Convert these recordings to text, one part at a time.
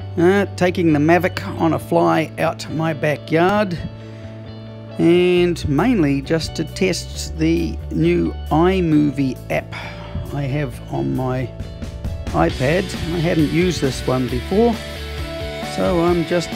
Taking the Mavic on a fly out my backyard, and mainly just to test the new iMovie app I have on my iPad. I hadn't used this one before, so I'm just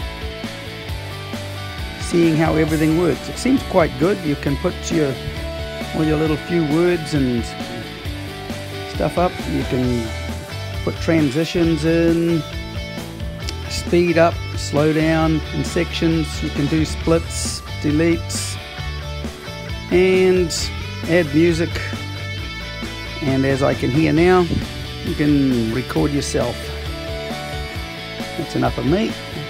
seeing how everything works. It seems quite good. You can put all your little few words and stuff up. You can put transitions in, speed up, slow down in sections. You can do splits, deletes, and add music. And as I can hear now, you can record yourself. That's enough of me.